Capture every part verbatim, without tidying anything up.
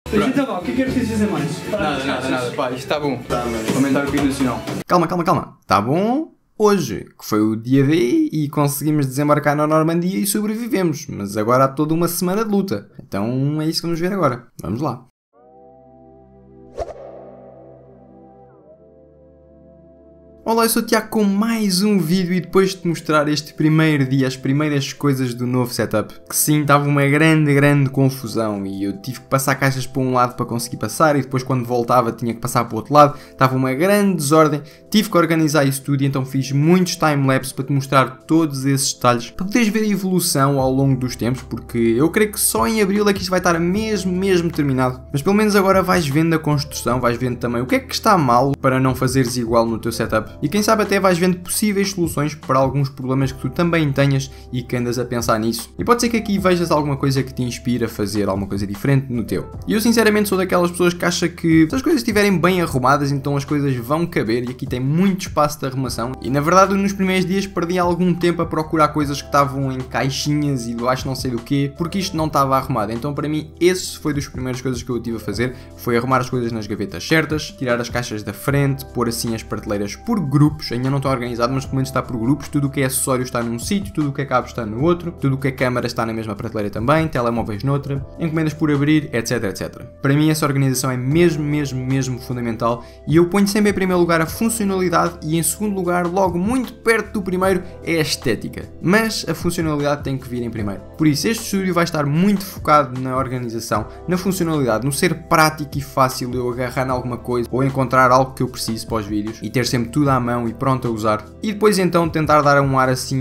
Mas então vá, o que é que queres dizer mais? Nada, nada, nada, pá, isto está bom. Tá, mas... Comentário condicional. Calma, calma, calma. Tá bom hoje, que foi o dia D e conseguimos desembarcar na Normandia e sobrevivemos. Mas agora há toda uma semana de luta. Então é isso que vamos ver agora. Vamos lá. Olá, eu sou o Tiago com mais um vídeo e depois de te mostrar este primeiro dia, as primeiras coisas do novo setup, que sim, estava uma grande, grande confusão e eu tive que passar caixas para um lado para conseguir passar e depois quando voltava tinha que passar para o outro lado, estava uma grande desordem, tive que organizar isso tudo e então fiz muitos timelapse para te mostrar todos esses detalhes, para poderes ver a evolução ao longo dos tempos, porque eu creio que só em abril é que isto vai estar mesmo, mesmo terminado, mas pelo menos agora vais vendo a construção, vais vendo também o que é que está mal para não fazeres igual no teu setup. E quem sabe até vais vendo possíveis soluções para alguns problemas que tu também tenhas e que andas a pensar nisso. E pode ser que aqui vejas alguma coisa que te inspire a fazer alguma coisa diferente no teu. E eu sinceramente sou daquelas pessoas que acha que se as coisas estiverem bem arrumadas, então as coisas vão caber e aqui tem muito espaço de arrumação. E na verdade nos primeiros dias perdi algum tempo a procurar coisas que estavam em caixinhas e debaixo não sei do quê, porque isto não estava arrumado. Então para mim esse foi das primeiras coisas que eu tive a fazer, foi arrumar as coisas nas gavetas certas, tirar as caixas da frente, pôr assim as prateleiras por grupos, ainda não está organizado, mas pelo menos está por grupos, tudo o que é acessório está num sítio, tudo o que é cabo está no outro, tudo o que é câmara está na mesma prateleira também, telemóveis noutra, encomendas por abrir, etc, etcétera. Para mim essa organização é mesmo, mesmo, mesmo fundamental e eu ponho sempre em primeiro lugar a funcionalidade e em segundo lugar, logo muito perto do primeiro, é a estética. Mas a funcionalidade tem que vir em primeiro. Por isso este estúdio vai estar muito focado na organização, na funcionalidade, no ser prático e fácil eu agarrar em alguma coisa ou encontrar algo que eu preciso para os vídeos e ter sempre tudo à mão e pronto a usar. E depois então tentar dar um ar assim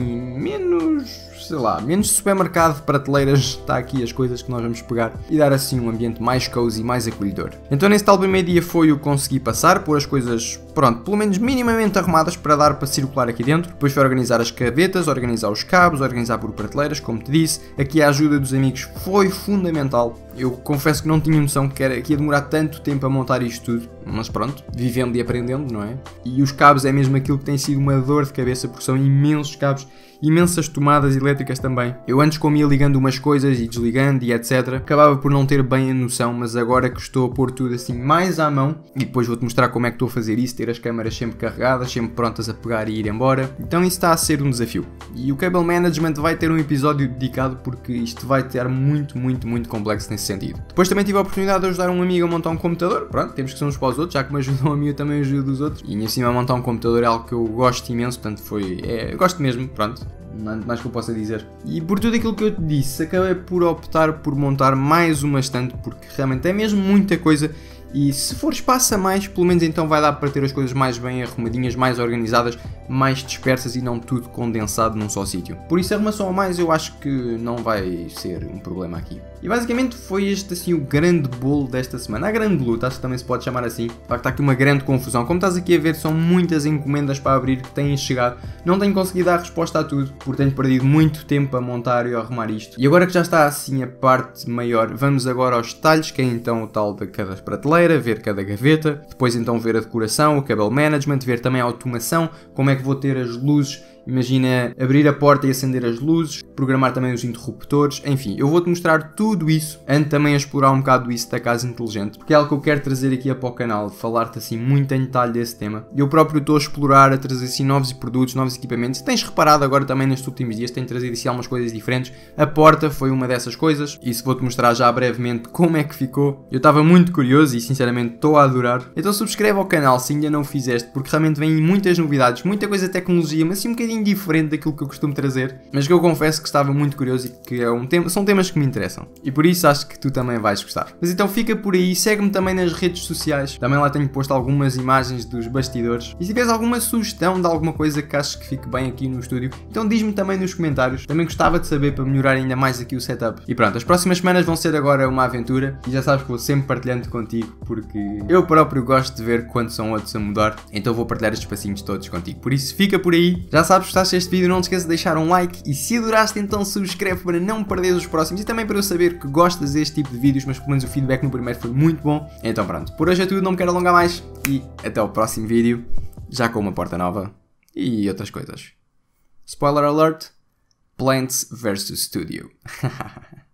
menos, sei lá, menos supermercado de prateleiras, está aqui as coisas que nós vamos pegar e dar assim um ambiente mais cozy, mais acolhedor. Então nesse tal primeiro dia foi o que consegui passar, pôr as coisas, pronto, pelo menos minimamente arrumadas para dar para circular aqui dentro. Depois foi organizar as gavetas, organizar os cabos, organizar por prateleiras, como te disse. Aqui a ajuda dos amigos foi fundamental. Eu confesso que não tinha noção que, era, que ia demorar tanto tempo a montar isto tudo, mas pronto, vivendo e aprendendo, não é? E os cabos é mesmo aquilo que tem sido uma dor de cabeça, porque são imensos cabos, imensas tomadas elétricas também. Eu antes como ia ligando umas coisas e desligando e etcétera, acabava por não ter bem a noção, mas agora que estou a pôr tudo assim mais à mão, e depois vou-te mostrar como é que estou a fazer isso, ter as câmaras sempre carregadas, sempre prontas a pegar e ir embora, então isso está a ser um desafio. E o Cable Management vai ter um episódio dedicado porque isto vai ter muito, muito, muito complexo nesse sentido. Depois também tive a oportunidade de ajudar um amigo a montar um computador, pronto, temos que ser uns para os outros, já que me ajudam a mim eu também ajudo os outros, e em cima a montar um computador é algo que eu gosto imenso, portanto foi, é, eu gosto mesmo, pronto. Nada mais que eu possa dizer. E por tudo aquilo que eu te disse, acabei por optar por montar mais uma estante, porque realmente é mesmo muita coisa e se for espaço a mais, pelo menos então vai dar para ter as coisas mais bem arrumadinhas, mais organizadas, mais dispersas e não tudo condensado num só sítio. Por isso a arrumação a mais eu acho que não vai ser um problema aqui. E basicamente foi este assim o grande bolo desta semana, a grande luta, acho que também se pode chamar assim. De facto está aqui uma grande confusão, como estás aqui a ver são muitas encomendas para abrir que têm chegado, não tenho conseguido dar resposta a tudo, porque tenho perdido muito tempo a montar e a arrumar isto. E agora que já está assim a parte maior, vamos agora aos detalhes, que é então o tal de cada prateleira, ver cada gaveta, depois então ver a decoração, o cable management, ver também a automação, como é que vou ter as luzes. Imagina abrir a porta e acender as luzes, programar também os interruptores, enfim, eu vou-te mostrar tudo isso, antes também a explorar um bocado isso da casa inteligente, porque é algo que eu quero trazer aqui para o canal, falar-te assim muito em detalhe desse tema. Eu próprio estou a explorar, a trazer assim novos produtos, novos equipamentos, tens reparado agora também nestes últimos dias, tenho trazido assim algumas coisas diferentes, a porta foi uma dessas coisas, isso vou-te mostrar já brevemente como é que ficou. Eu estava muito curioso e sinceramente estou a adorar, então subscreve ao canal se ainda não o fizeste, porque realmente vêm muitas novidades, muita coisa de tecnologia, mas assim um bocadinho diferente daquilo que eu costumo trazer, mas que eu confesso que estava muito curioso e que é um tema, são temas que me interessam e por isso acho que tu também vais gostar. Mas então fica por aí, segue-me também nas redes sociais, também lá tenho posto algumas imagens dos bastidores e se tiveres alguma sugestão de alguma coisa que aches que fique bem aqui no estúdio, então diz-me também nos comentários, também gostava de saber para melhorar ainda mais aqui o setup. E pronto, as próximas semanas vão ser agora uma aventura e já sabes que vou sempre partilhando contigo porque eu próprio gosto de ver quando são outros a mudar, então vou partilhar estes passinhos todos contigo, por isso fica por aí, já sabes, gostaste deste vídeo, não te esqueças de deixar um like e se adoraste então subscreve para não perderes os próximos e também para eu saber que gostas deste tipo de vídeos, mas pelo menos o feedback no primeiro foi muito bom. Então pronto, por hoje é tudo, não me quero alongar mais e até o próximo vídeo, já com uma porta nova e outras coisas. Spoiler alert, Plants versus Studio.